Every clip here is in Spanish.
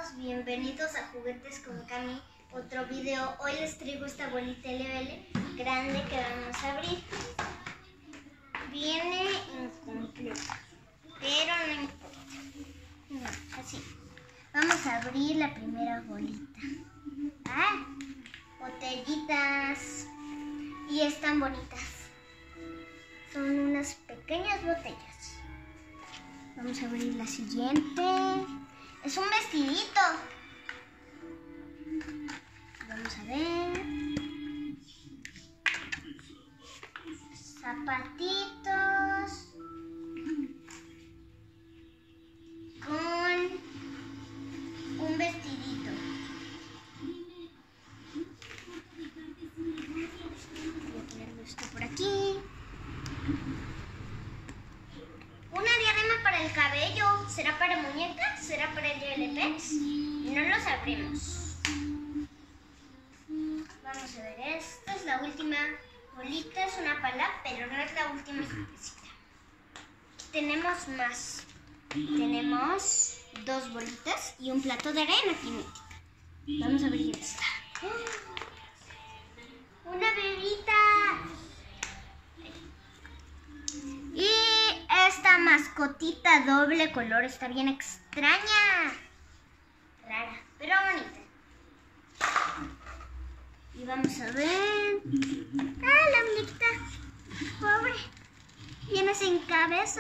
todos, bienvenidos a Juguetes con Cami, otro video. Hoy les traigo esta bolita LBL grande que vamos a abrir. Viene incompleta, pero no importa. No, así. Vamos a abrir la primera bolita. ¡Ah! Botellitas. Y están bonitas. Son unas pequeñas botellas. Vamos a abrir la siguiente. Es un vestidito. Vamos a ver. Zapatitos. Con un vestidito. Voy a ponerlo esto por aquí. Una diadema para el cabello. ¿Será para muñecas? ¿Será para el LPs? No lo sabremos. Vamos a ver, esta es la última bolita, es una pala, pero no es la última sorpresita. Tenemos más. Tenemos 2 bolitas y un plato de arena cinética. Vamos a abrir esta. ¡Una bebita! Y esta mascotita doble color está bien extraña. Rara, pero bonita. Y vamos a ver. ¡Ah, la muñequita! Pobre. Viene sin cabeza.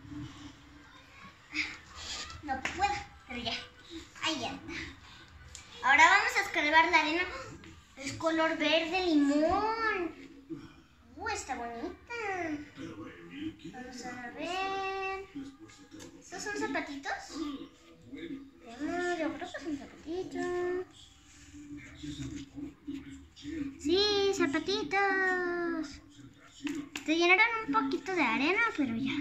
No puedo, pero ya. Ahí anda. Ahora vamos a escarbar la arena. Es color verde limón. Está bonita. Vamos a ver. ¿Estos son zapatitos? No, yo creo que son zapatitos. Sí, zapatitos. Se llenaron un poquito de arena, pero ya.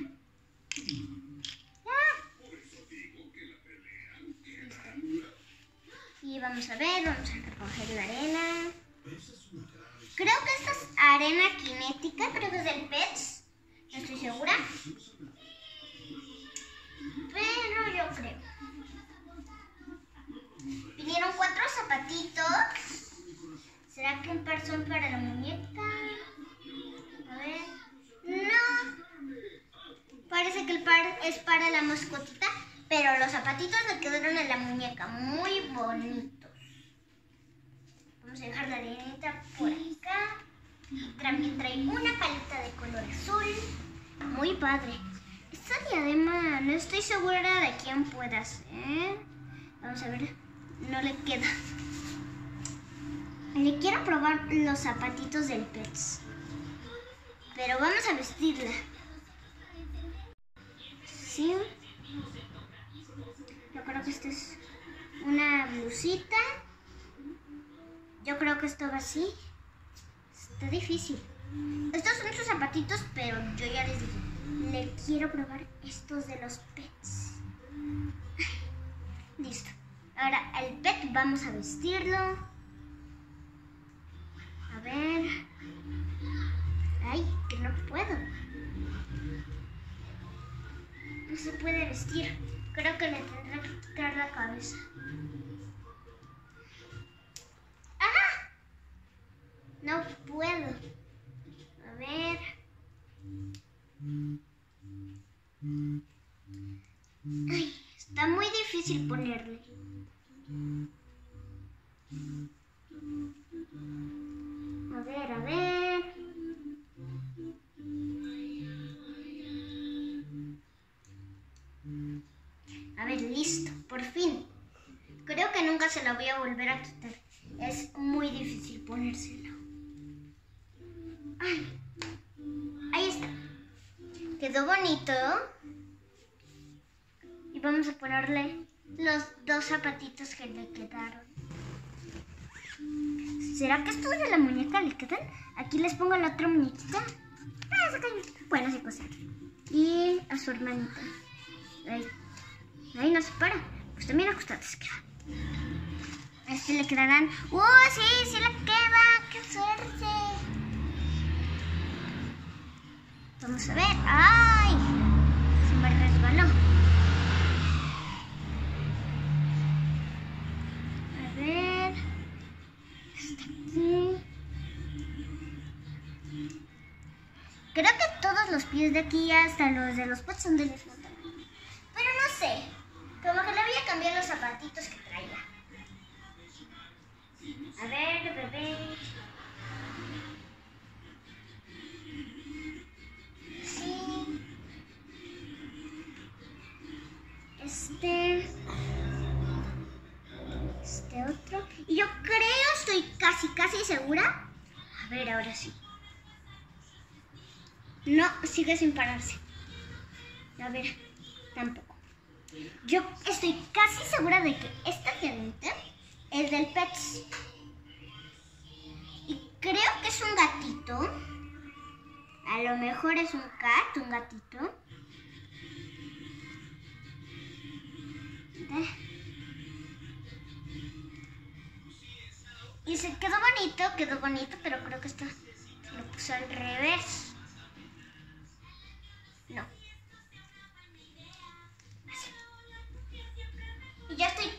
Y vamos a ver, vamos a recoger la arena. Creo que esta es arena cinética, creo que es del Pets. No estoy segura. Pero yo creo. Vinieron 4 zapatitos. ¿Será que un par son para la muñeca? A ver. No. Parece que el par es para la mascotita, pero los zapatitos le quedaron a la muñeca. Muy bonitos. Vamos a dejar la arenita por acá. También trae una paleta de color azul. Muy padre. Esta diadema no estoy segura de quién pueda ser. Vamos a ver. No le queda. Le quiero probar los zapatitos del Pets. Pero vamos a vestirla. Sí. Yo creo que esta es una blusita. Yo creo que esto va así. Está difícil. Estos son sus zapatitos, pero yo ya les dije. Le quiero probar estos de los Pets. Listo. Ahora el pet vamos a vestirlo. A ver. Ay, que no puedo. No se puede vestir. Creo que le tendré que quitar la cabeza. ¡Ah! No puedo. A ver. Ay, está muy difícil ponerle. A ver, a ver. A ver, listo, por fin. Creo que nunca se la voy a volver a quitar. Es muy difícil ponérselo. Ay, ahí está. Quedó bonito. Y vamos a ponerle los 2 zapatitos que le quedaron. ¿Será que estos de la muñeca le quedan? Aquí les pongo la otra muñequita. Bueno, se cose. Y a su hermanita. Ahí no se para. Pues también ajustadas quedan. A este le quedarán. Sí, sí le queda. ¡Qué suerte! Vamos a ver. ¡Ay! Se me resbaló. Creo que todos los pies de aquí, hasta los de los pets, son del mismo tamaño. Pero no sé. Como que le voy a cambiar los zapatitos que traía. A ver, bebé. Sí. Este otro. Y yo creo, estoy casi segura. A ver, ahora sí. No, sigue sin pararse. A ver, tampoco. Yo estoy casi segura de que esta tiendita es del Pets. Y creo que es un gatito. A lo mejor es un gatito. Y se quedó bonito, pero creo que esto se lo puso al revés. No. Así. Y ya estoy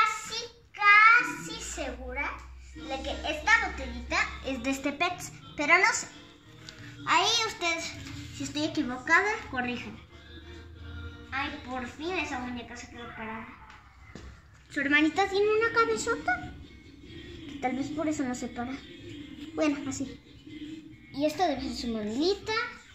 casi segura de que esta botellita es de este Pets, pero no sé. Ahí ustedes, si estoy equivocada, corrijan. Ay, por fin esa muñeca se quedó parada. Su hermanita tiene una cabezota. Tal vez por eso no se para. Bueno, así. Y esto debe ser su modelita.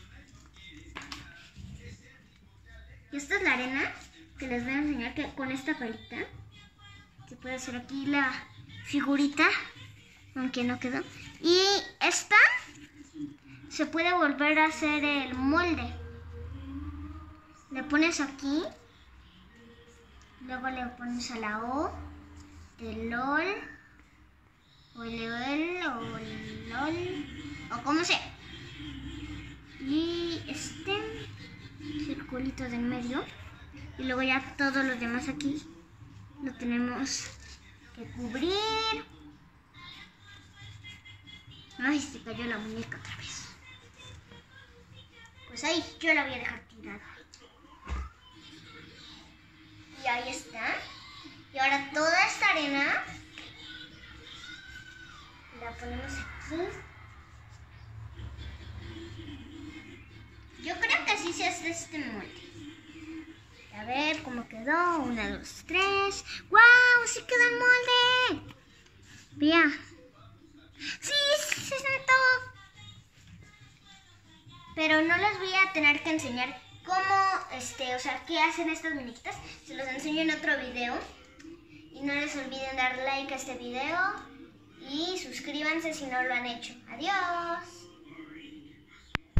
Y esta es la arena que les voy a enseñar, que con esta palita se puede hacer aquí la figurita, aunque no quedó. Y esta se puede volver a hacer el molde. Le pones aquí, luego le pones a la O de LOL, o LOL, o LOL, o como sea. Y este circulito del medio. Y luego ya todos los demás aquí lo tenemos que cubrir. Ay, se cayó la muñeca otra vez. Pues ahí yo la voy a dejar tirada. Y ahí está. Y ahora toda esta arena la ponemos aquí. Yo creo que así se hace este molde. A ver cómo quedó. 1, 2, 3. ¡Guau! ¡Sí quedó el molde! Vea. ¡Sí, se sentó! Pero no les voy a tener que enseñar cómo, o sea, qué hacen estas muñequitas. Se los enseño en otro video. Y no les olviden dar like a este video. Y suscríbanse si no lo han hecho. ¡Adiós!